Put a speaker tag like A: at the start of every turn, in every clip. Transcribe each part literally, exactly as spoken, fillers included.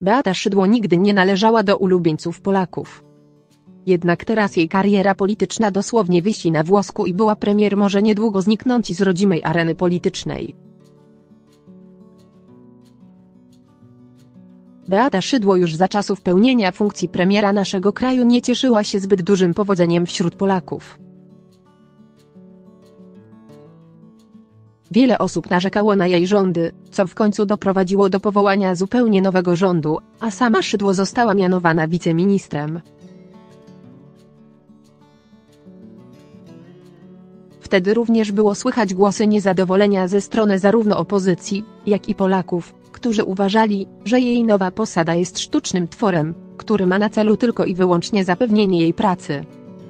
A: Beata Szydło nigdy nie należała do ulubieńców Polaków. Jednak teraz jej kariera polityczna dosłownie wisi na włosku i była premier może niedługo zniknąć z rodzimej areny politycznej. Beata Szydło już za czasów pełnienia funkcji premiera naszego kraju nie cieszyła się zbyt dużym powodzeniem wśród Polaków. Wiele osób narzekało na jej rządy, co w końcu doprowadziło do powołania zupełnie nowego rządu, a sama Szydło została mianowana wiceministrem. Wtedy również było słychać głosy niezadowolenia ze strony zarówno opozycji, jak i Polaków, którzy uważali, że jej nowa posada jest sztucznym tworem, który ma na celu tylko i wyłącznie zapewnienie jej pracy.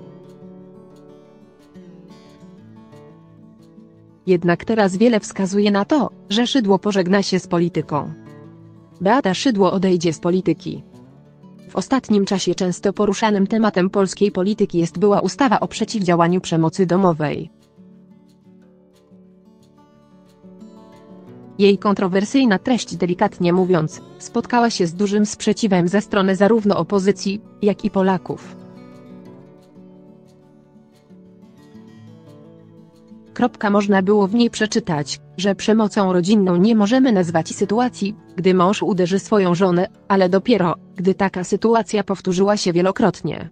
A: Jednak teraz wiele wskazuje na to, że Szydło pożegna się z polityką. Beata Szydło odejdzie z polityki. W ostatnim czasie często poruszanym tematem polskiej polityki jest była ustawa o przeciwdziałaniu przemocy domowej. Jej kontrowersyjna treść, delikatnie mówiąc, spotkała się z dużym sprzeciwem ze strony zarówno opozycji, jak i Polaków. Kropka można było w niej przeczytać, że przemocą rodzinną nie możemy nazwać sytuacji, gdy mąż uderzy swoją żonę, ale dopiero, gdy taka sytuacja powtórzyła się wielokrotnie.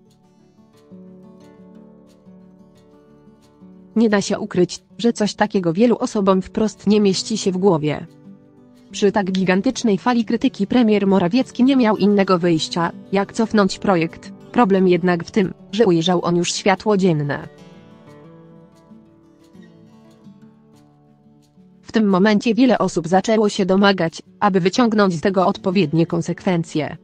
A: Nie da się ukryć, że coś takiego wielu osobom wprost nie mieści się w głowie. Przy tak gigantycznej fali krytyki premier Morawiecki nie miał innego wyjścia, jak cofnąć projekt. Problem jednak w tym, że ujrzał on już światło dzienne. W tym momencie wiele osób zaczęło się domagać, aby wyciągnąć z tego odpowiednie konsekwencje.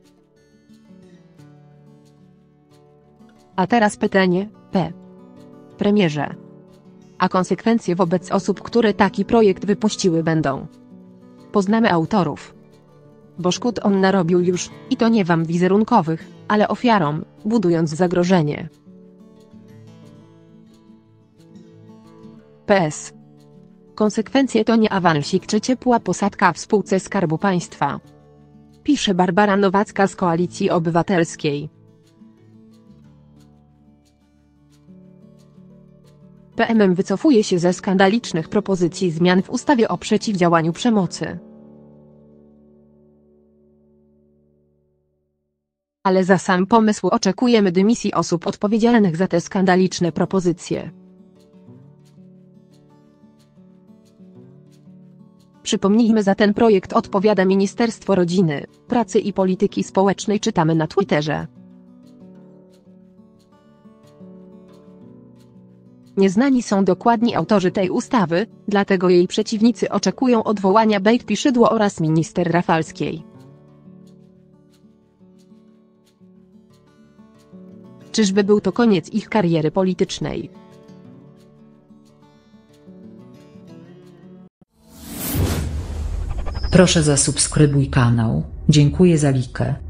A: A teraz pytanie, P. Premierze. A konsekwencje wobec osób, które taki projekt wypuściły, będą? Poznamy autorów. Bo szkód on narobił już, i to nie wam wizerunkowych, ale ofiarom, budując zagrożenie. P S. Konsekwencje to nie awansik czy ciepła posadka w spółce Skarbu Państwa. Pisze Barbara Nowacka z Koalicji Obywatelskiej. P M M wycofuje się ze skandalicznych propozycji zmian w ustawie o przeciwdziałaniu przemocy. Ale za sam pomysł oczekujemy dymisji osób odpowiedzialnych za te skandaliczne propozycje. Przypomnijmy, za ten projekt odpowiada Ministerstwo Rodziny, Pracy i Polityki Społecznej, czytamy na Twitterze. Nieznani są dokładni autorzy tej ustawy, dlatego jej przeciwnicy oczekują odwołania Beaty Szydło oraz minister Rafalskiej. Czyżby był to koniec ich kariery politycznej?
B: Proszę zasubskrybuj kanał, dziękuję za likę.